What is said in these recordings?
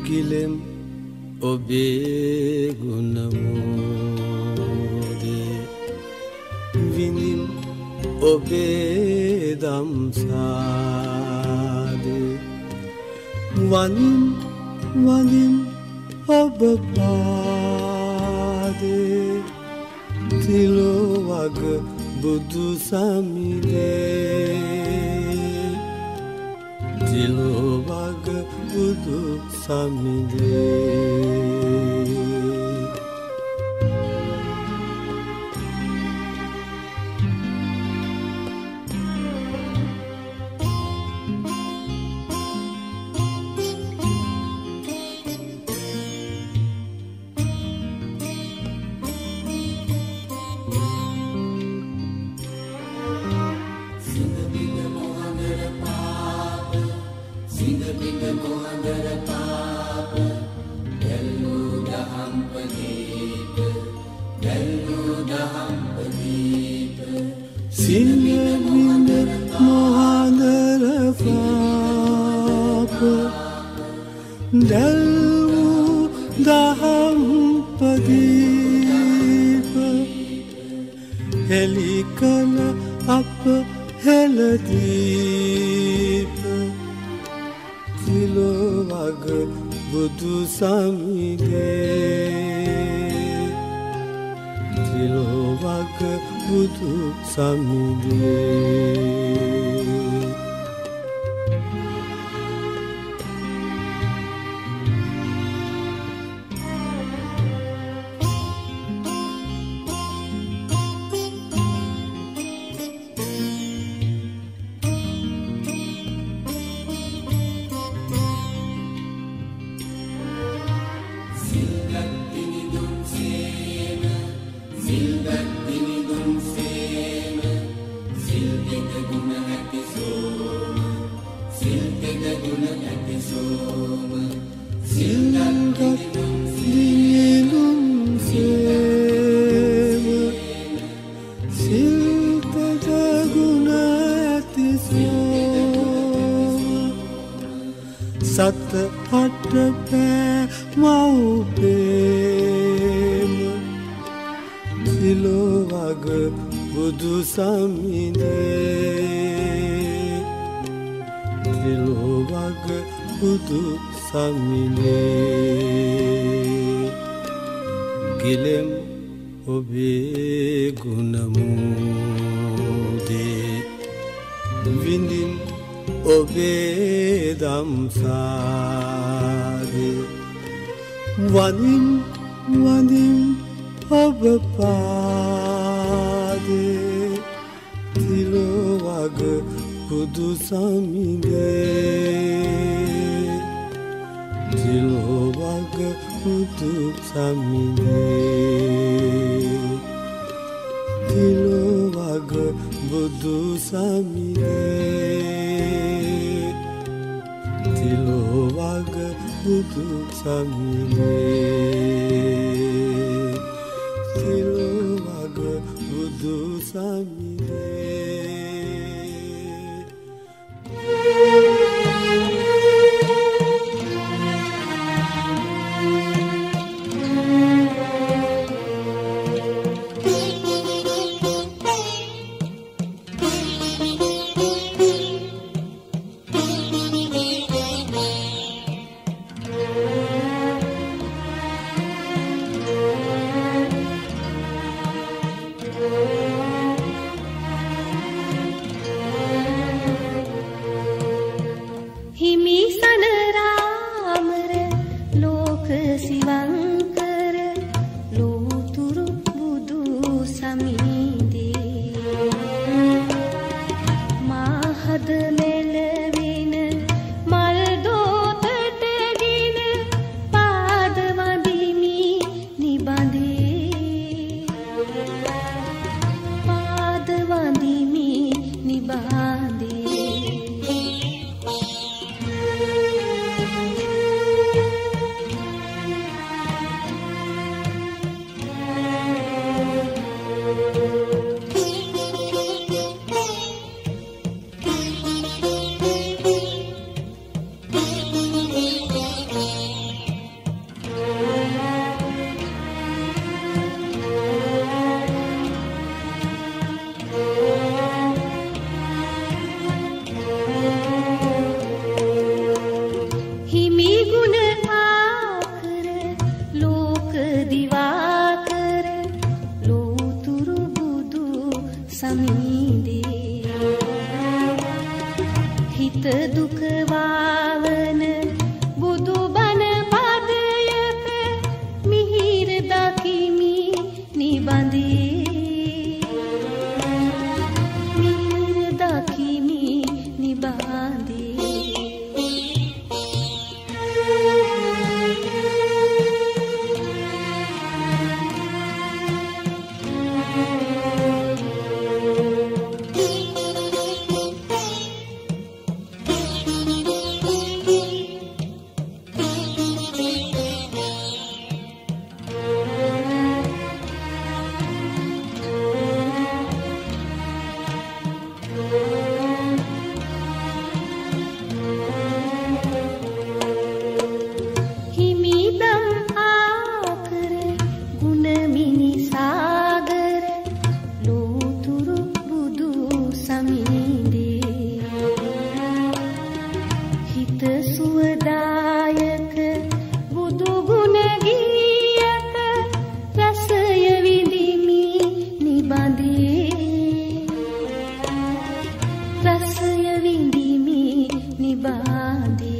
ගිලෙම් ඔබේ ගුණ මෝදේ විඳිම් ඔබේ දම්සාදේ වනින් වනින් ඔබ පාදේ තිලෝ වග බුදු සමිදේ තිලෝ වග බුදු සමිදේ සිංහබිඳ මොහඳර පාප දැල් වූ දහම් පදීප හෙළි කළ අප හෙළදීප තිලෝ වග බුදු සමිදේ තිලෝ වග බුදු සමිදේ සත අට පෑ මව්පේම තිලෝ වග බුදු සමිදේ තිලෝ වග බුදු සමිදේ ගිලෙම් ඔබේ ගුණ මෝදේ විඳින් ඔබේ දම්සාදේ වනින් වනින් ඔබ පාදේ තිලෝ වග බුදු සමිදේ තිලෝ වග බුදු සමිදේ තිලෝ වග බුදු සමිදේ තිලෝ වග බුදු සමිදේ තිලෝ වග බුදු සමිදේ සමිඳේ හිත සුවදායක බුදු ගුණ ගීයක රසය විඳිමි නිබඳේ රසය විඳිමි නිබඳේ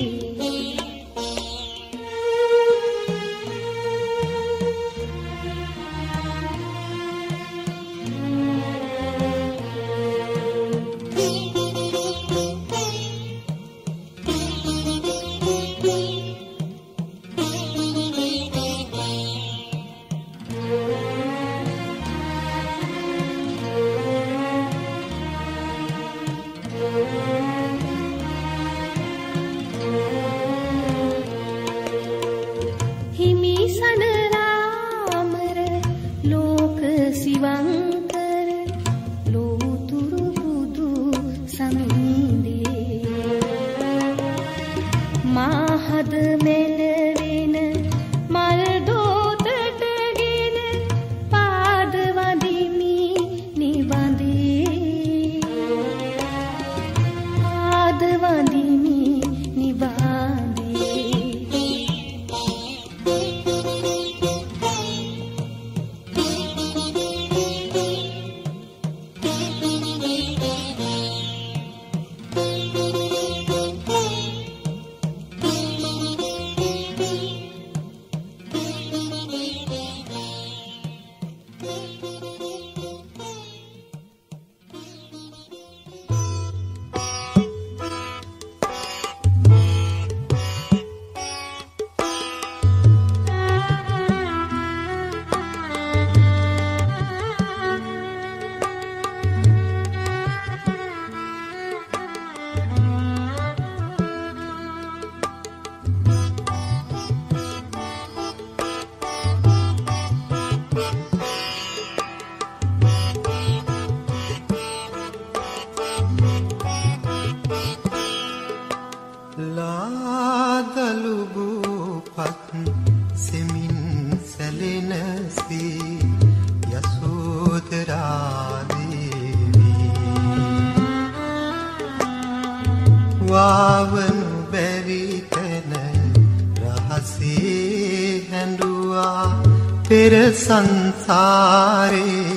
සංසාරේ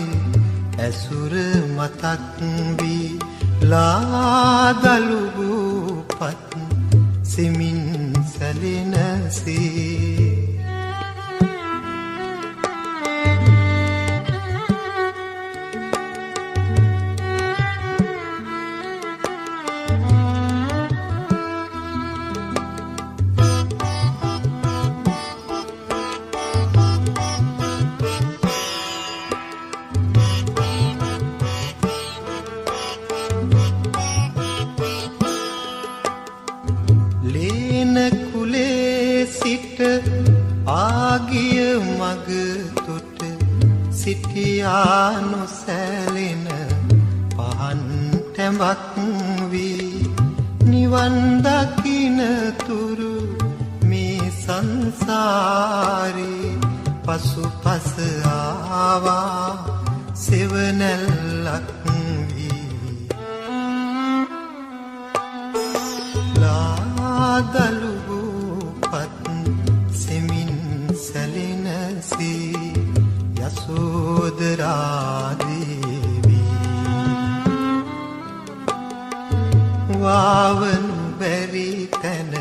ඇසුර මතක් වී ලාදලු පත් සෙමින් සැලෙනසේ නොසැලෙන පහන් තැඹක් වී නිවන් දකින තුරු මේ සංසාරේ පසුපස ආවා සෙවණැල්ලක් වී ලාදලු පත් සෙමින් සැලෙනසේ යසෝදරා දේවී වාවනු බැරි තැන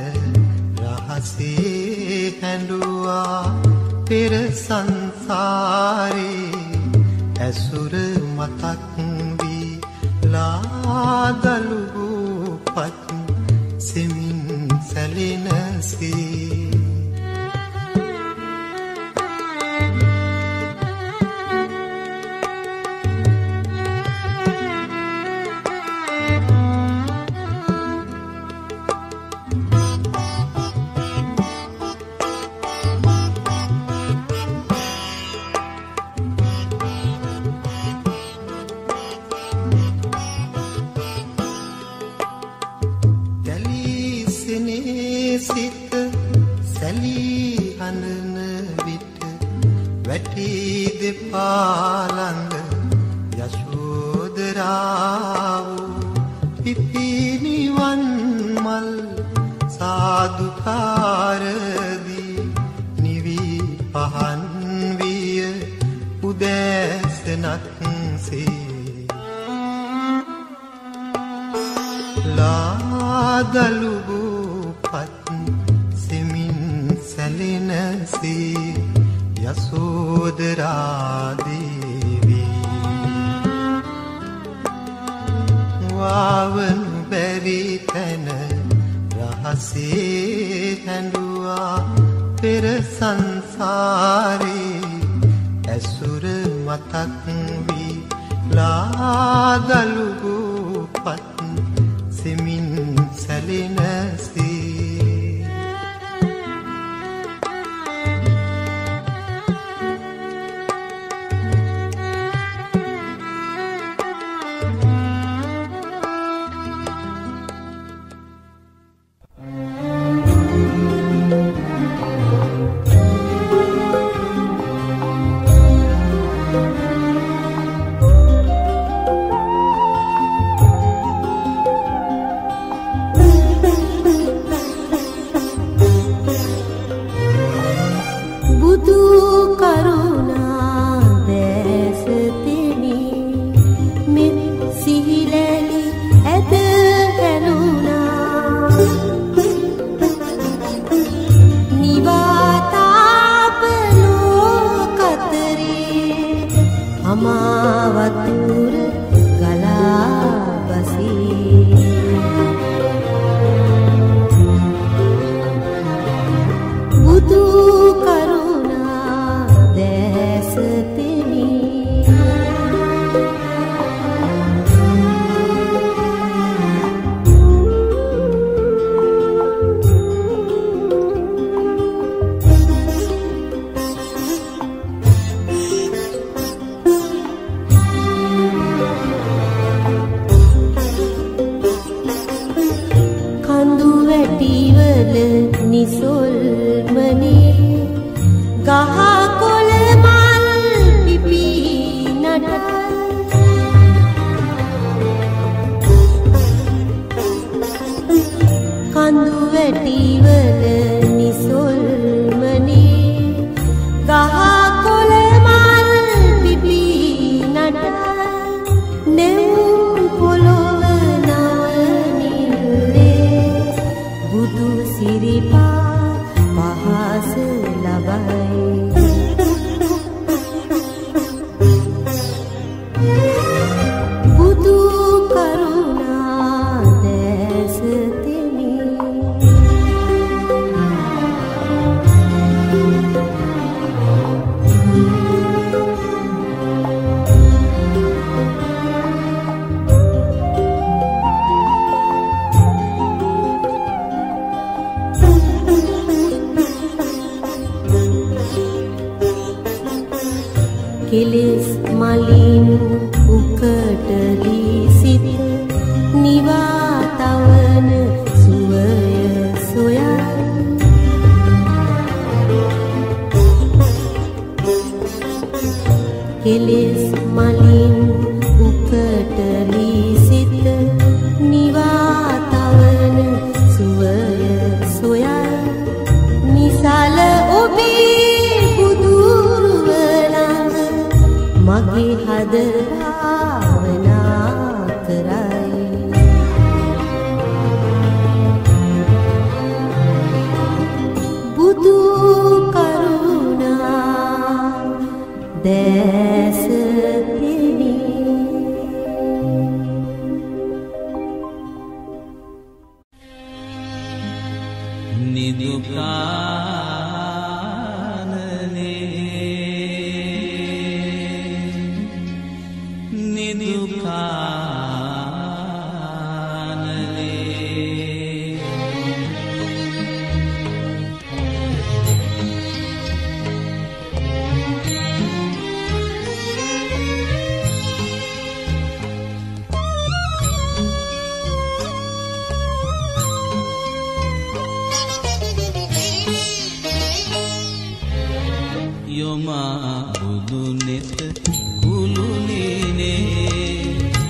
රහසේ හැඬුවා පෙර සංසාරේ ඇසුර මතක් වී ලාදලු පත් සෙමින් සැලෙනසේ සිත සැලී හඬන විට වැටී දෙපා ළඟ යශෝදරා ආකාරදී නිවි පහන් විය උදෑසනක් සේ ලාදලුබු පත් සෙමින් සැලෙනසේ යසෝදරා දේවී වාවනු බැරි තැන රහසේ හැඬුවා පෙර සංසාරේ ඇසුර මතක් වී ලාදලුබු පත් සෙමින් සැලෙනසේ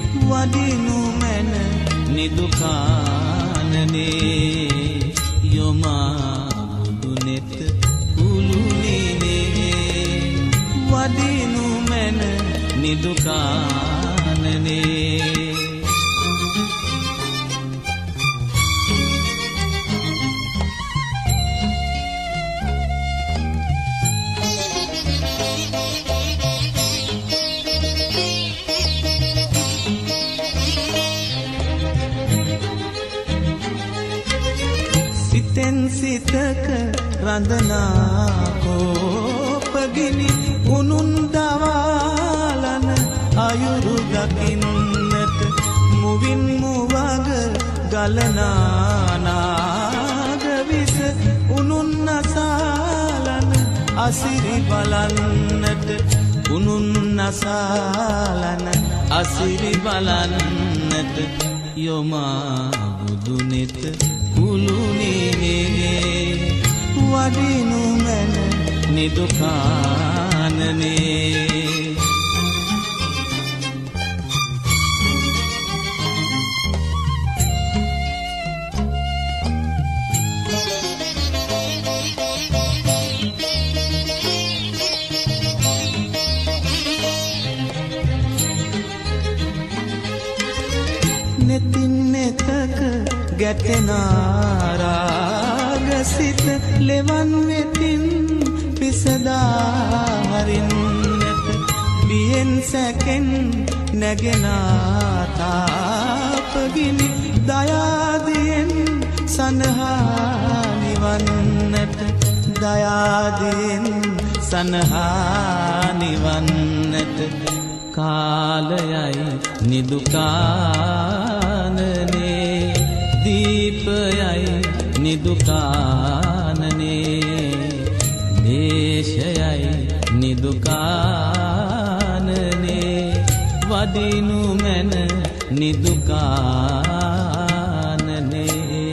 වදිනු මැන නිදුකානනේ යොමා බුදුනෙත කුළුනේ වදිනු මැන නිදුකානනේ සිතෙන් සිතක රඳනා කෝපගිනි උනුන් දවාලන අයුරු දකින්නට මුවින් මුවග ගලනා නාග විස උනුන් අසාලන අසිරි බලන්නට උනුන් අසාලන අසිරි බලන්නට යොමා බුදුනෙත කුළුනේ වදිනු මැන නිදුකානනේ නෙතින් නෙතක ගැටෙනා රාගසිත ලෙවන් වෙතින් පිසදා හරින්නට බියෙන් සැකෙන් නැගෙනා තාපගිනි දයාදියෙන් සනහා නිවන්නට දයාදියෙන් සනහා නිවන්නට කාලයයි නිදුකානනේ දීපයයි නිදුකානනේ දේශයයි නිදුකානනේ වදිනු මැන නිදුකානනේ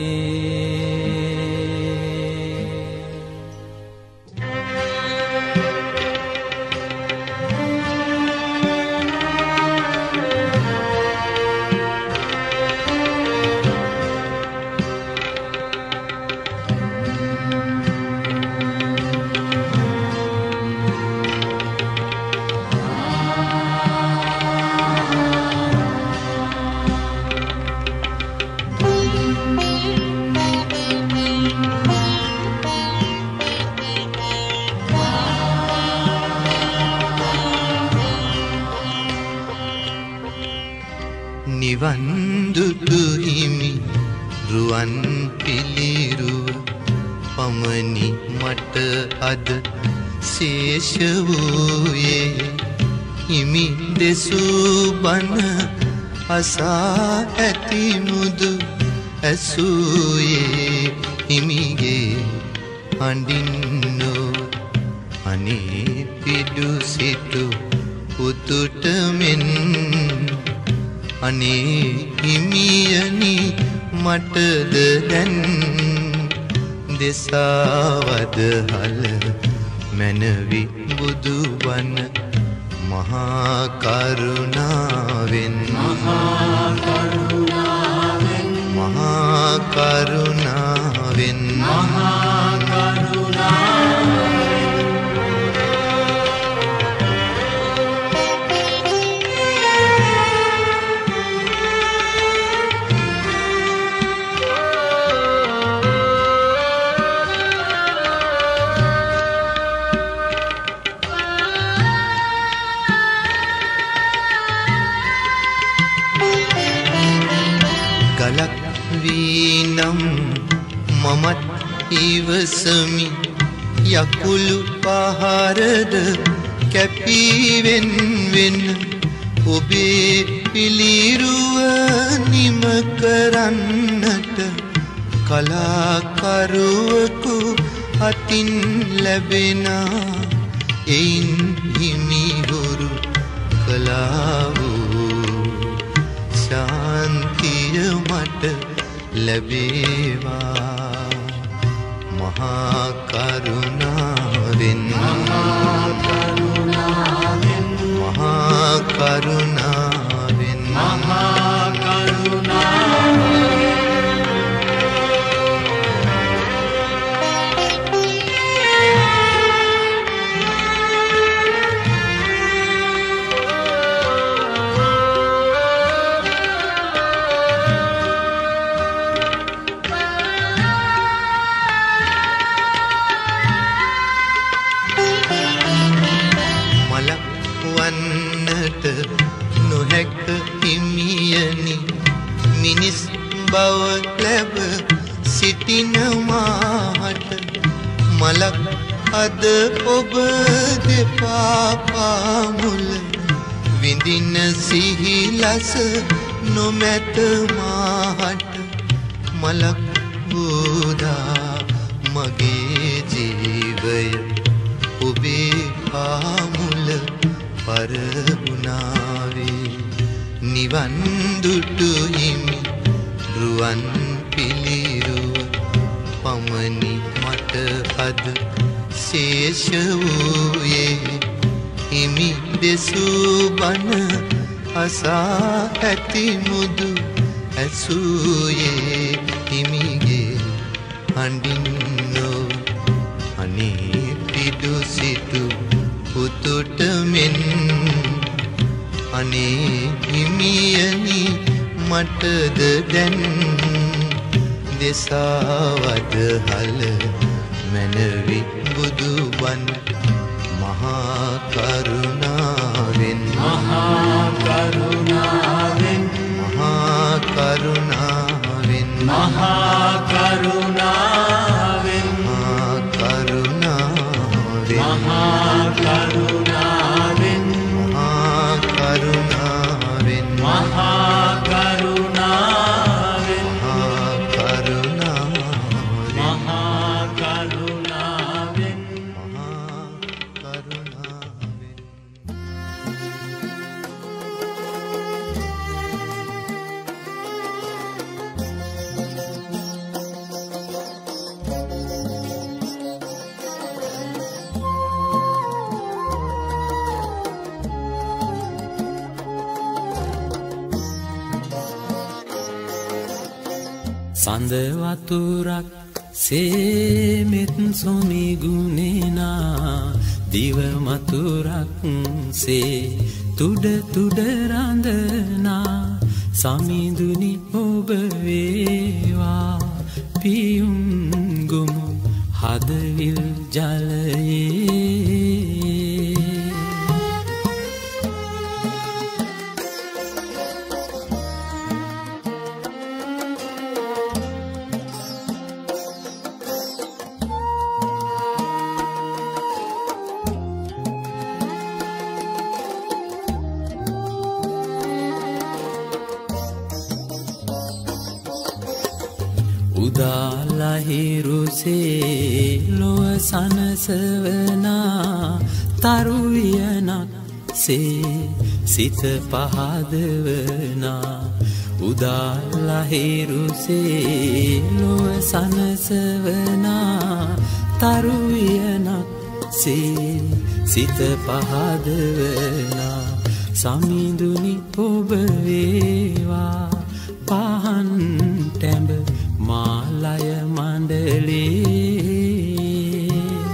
නිවන් දුටු හිමි රුවන් පිළිරුව පමණි මට අද ශේෂ වූයේ හිමි දෙසූ බණ අසා ඇති මුදු ඇසූයේ හිමිගේ හඬින්නෝ අනේ පිඩු සිටු පුතුට මෙන් අනේ හිමියනි මටද දැන් දෙසවදහල මැනවි බුදුබණ මහා කරුණාවෙන් මහා කරුණාවෙන් මහා කරුණාවෙන් මහා කරුණාවෙන් වීනම් මමත් ඉවසමි යකුළු පහරද කැපීවෙන් වෙන ඔබේ පිළිරුව නිම කරන්නට කලාකරුවකු අතින් ලැබෙනා එයින් හිමිහුරු කලා වූ ශාන්තිය මට ලැබේවා මහා කරුණාවෙන් මහා කරුණාවෙන් මහා කරුණාවෙන් මහා කරුණාවෙන් මිනිස් බව ලැබ සිටින මාහට මලක් අද ඔබ දෙපා පාමුල විඳින සිහිලස නොමැත මාහට මලක් බෝදා මගේ ජීවය ඔබේ පාමුල පරබුණාවේ නිවන් දුටු හිමි රුවන් පිළිරුව පමණි මට අද ශේෂ වූයේ හිමි දෙසූ බණ අසා ඇති මුදු ඇසූයේ හිමිගේ හඬින් නො අනේ පිඩු සිටු පුතුට මෙන් අනේ හිමියනි මටද දැන් දෙසාවද හල මැනවි බුදුබන් මහා කරුණාවෙන් මහා කරුණාවෙන් මහා කරුණාවෙන් මහා කරුණාවෙන් මහා කරුණාවෙන් මහා කරුණාවෙන් මහා කරුණාවෙන් මහා කරුණාවෙන් මහා කරුණාවෙන් මහා කරුණාවෙන් මහා කරුණාවෙන් සඳ වතුරක් සේමෙත් සොමි ගුණේනා දිව මතුරක් සේ තුඩ තුඩ රඳනා සමිඳුනි ඔබ වේවා පියුම් ගොමු හදවිල් ජලයේ උදාලහිරුසේ ලොව සනසවනා තරුවියනක් සේ සිත පහදවනා උදාලහිරුසේ ලොව සනසවනා තරුවියනක් සේ සිත පහදවනා සමිඳුනි ඔබ වේවා පහන් ටැඹ මාලය මණ්ඩලේ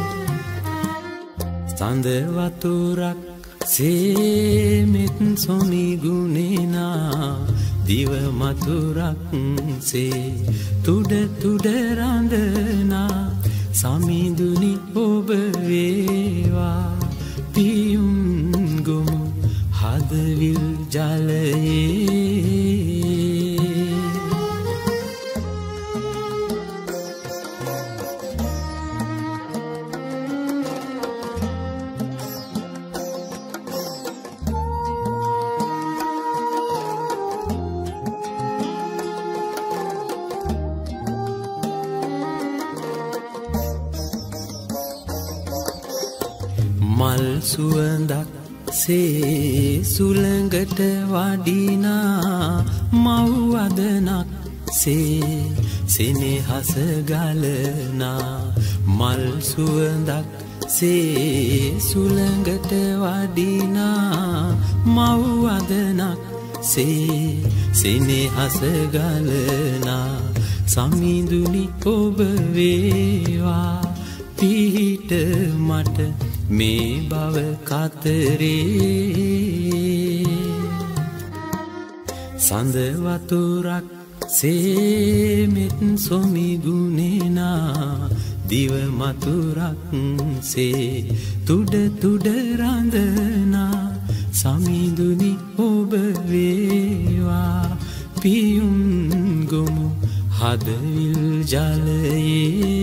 සඳ වතුරක් සේමෙත් සොමි ගුණේනා දිව මතුරක් සේ තුඩ තුඩ රඳනා සමිඳුනි ඔබ වේවා පියුම් ගොමු හදවිල් ජලයේ මල් සුවඳක් සේ සුළඟට වඩිනා මව්වදනක් සේ සෙනෙහස ගලනා මල් සුවඳක් සේ සුළඟට වඩිනා මව්වදනක් සේ සෙනෙහස ගලනා සමිඳුනි ඔබ වේවා පිහිට මට මේ බව කතරේ සඳ වතුරක් සේමෙත් සොමි ගුණේනා දිව මතුරක් සේ තුඩ තුඩ රඳනා සමිඳුනි ඔබ වේවා පියුම් ගොමු හදවිල් ජලයේ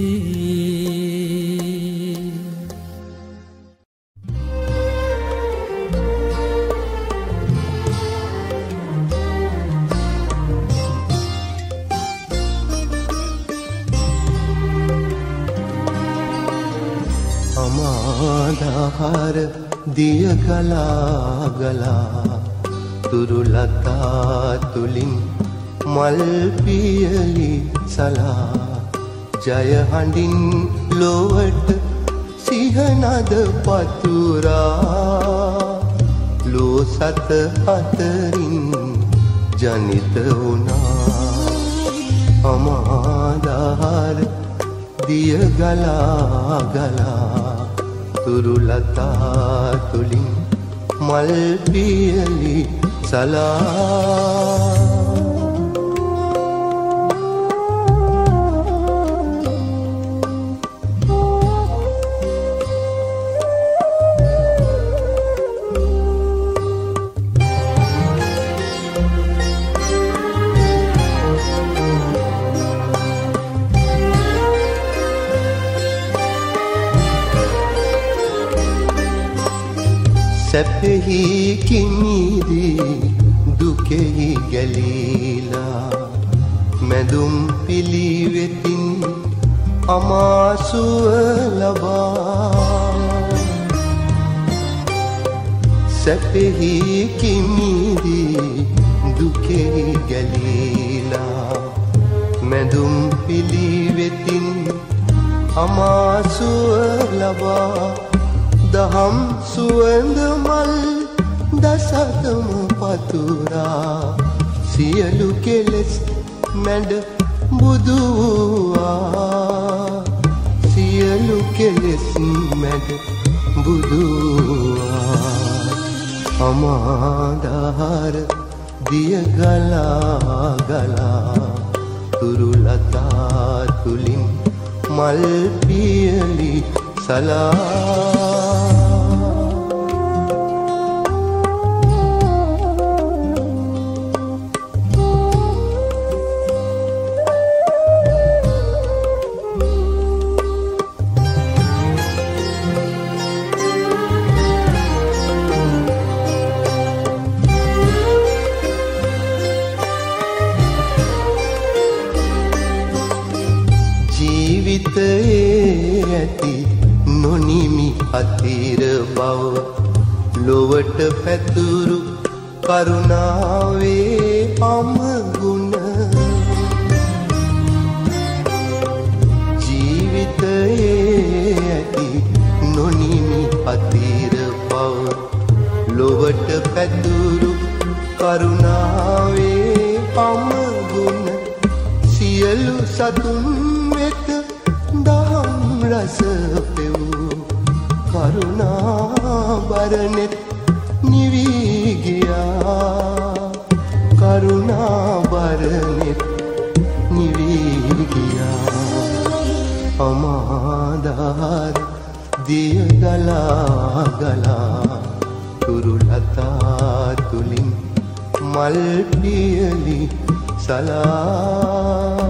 අමාදහර දිය ගලා ගලා තුරුලතා තුලින් මල් පියලි සලා ජය හඬින් ලොවට සිහනද පතුරා ලෝ සත අතරින් ජනිත වුණා අමාදහර දිය ගලා ගලා තුරුලතා තුලින් මල් පියලි සලා සැපෙහි කිමිදී දුකෙහි ගැලීලා මැදුම් පිළිවෙතින් අමාසුව ලබා සැපෙහි කිමිදී දුකෙහි ගැලීලා මැදුම් පිළිවෙතින් අමාසුව ලබා දහම් සුවඳ මල් දසතම පතුරා සියලු කෙලෙස් මැඩ බුදු වූවා සියලු කෙලෙස් මැඩ බුදු වූවා අමාදහර දිය ගලා ගලා තුරුලතා තුලින් මල් පියලි සලා නොනිමි අතිර බව ලොවට පැතුරු කරුණාවේ අමගුණ ජීවිතයේ ඇති නොනිමි අතිර බව ලොවට පැතුරු කරුණාවේ අමගුණ සියලු සතුන් වෙත දහම් රස පෙවූ කරුණා බරනෙත් නිවී ගියා කරුණා බරනෙත් නිවී ගියා අමාදහර දිය ගලා ගලා තුරුලතා තුලින් මල් පියලි සලා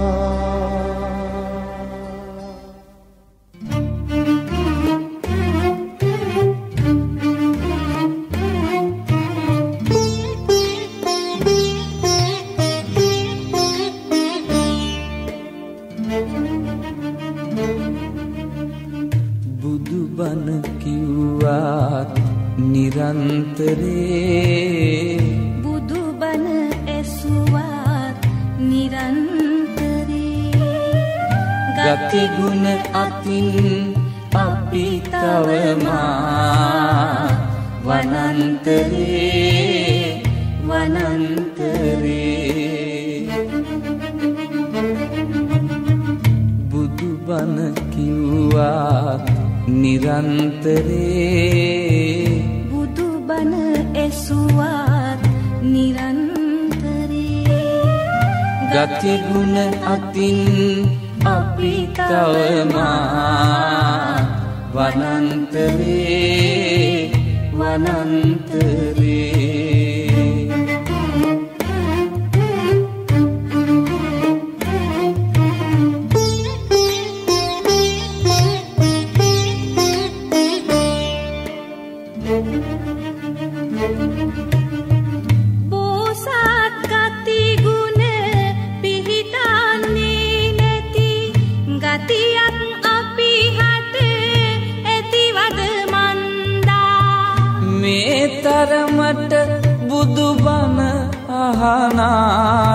නිරන්තරේ බුදුබණ ඇසුවත් නිරන්තරේ ගති ගුණ අතින් අපි තවමා වනන්තරේ වනන්තරේ බුදුබණ කිව්වත් නිරන්තරේ බුදුබණ ඇසුවත් නිරන්තරේ ගති ගුණ අතින් අපි තවමා වනන්තරේ වනන්තරේ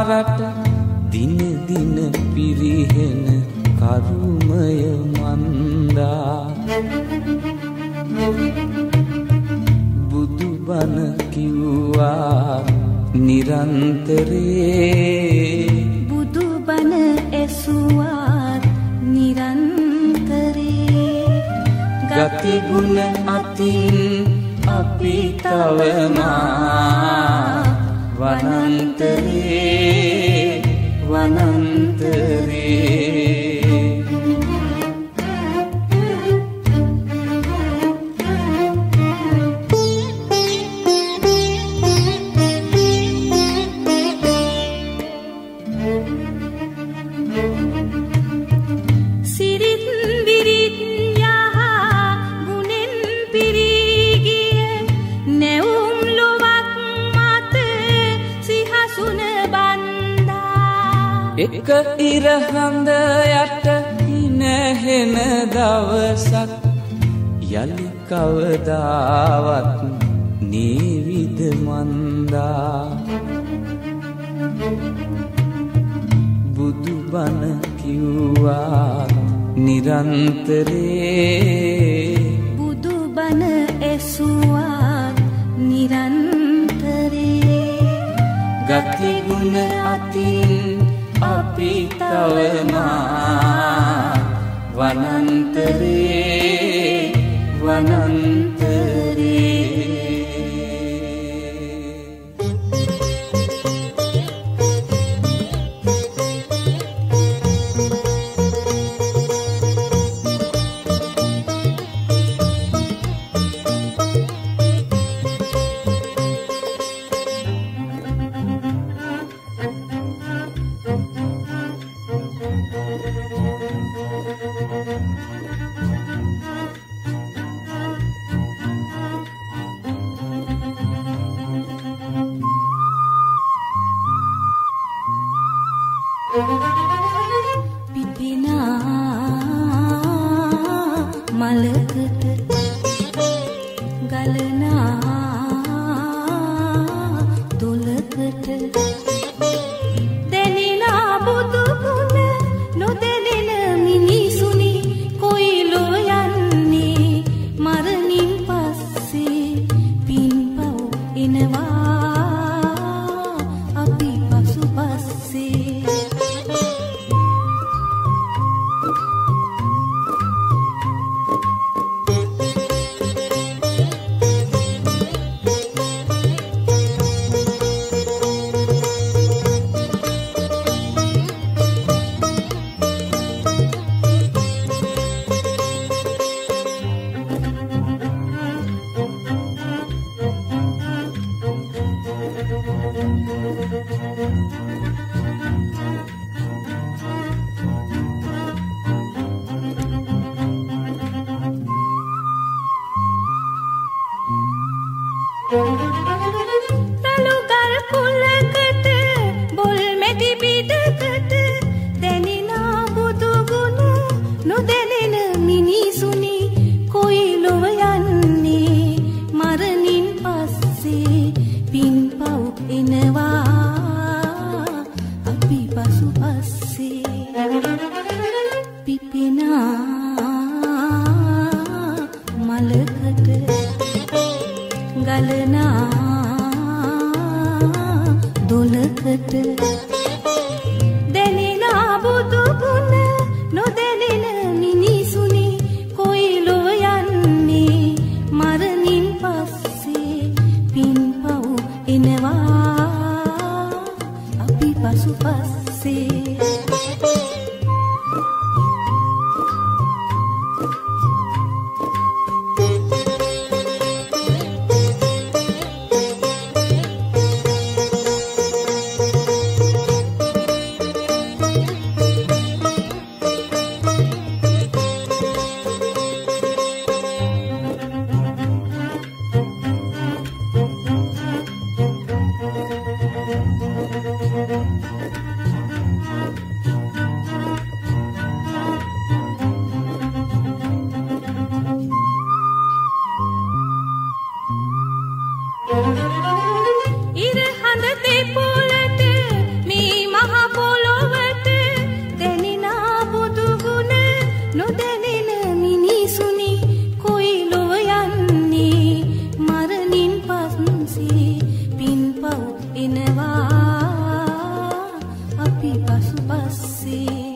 රට දින දින පිරිහෙන කරුමය මන්දා බුදු බණ කිව්වා නිරන්තරේ බුදු බණ ඇසුවා නිරන්තරේ ගති ගුණ අතින් අපි තවමා වනන්තරේ වනන්තරේ එක ඉරහඳ යට නැහෙන දවසක් යලි කවදාවත් නේවිද මන්දා බුදු බණ කිව්වා නිරන්තරේ බුදු බණ ඇසුවා නිරන්තරේ ගති ගුණ අතින් අපි තවමා වනන්තරේ වනන්තරේ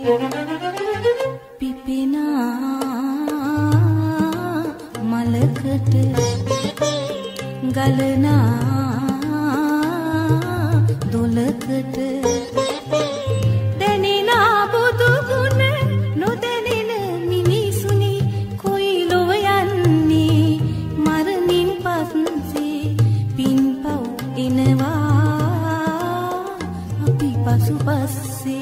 පිපෙනා මලකට ගලනා දොලකට දැනෙනා බුදු ගුණ නොදැනෙන මිනිසුනි කොයි ලොව යන්නේ මරණින් පස්සේ පින්පව් එනවා අපි පසුපස්සේ